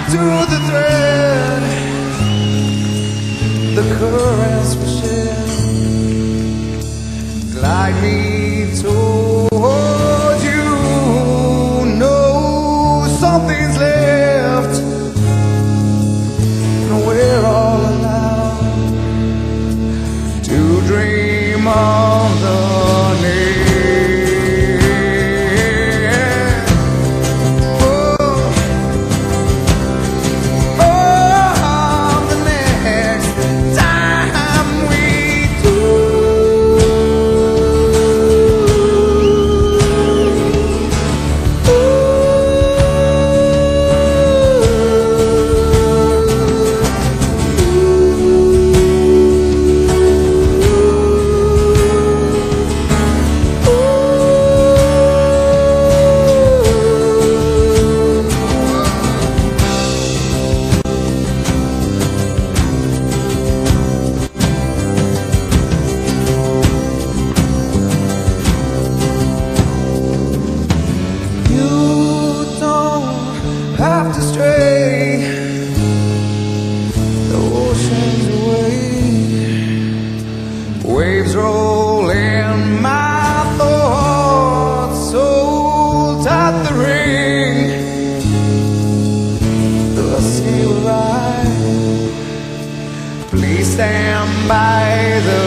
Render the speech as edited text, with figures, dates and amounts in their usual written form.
to the thread, the currents will shed. Glide me toward you. No, something's left, and we're all allowed to dream of the next. Have to stray the oceans away. Waves roll in my thoughts, so tight the ring. The sea will rise. Please stand by the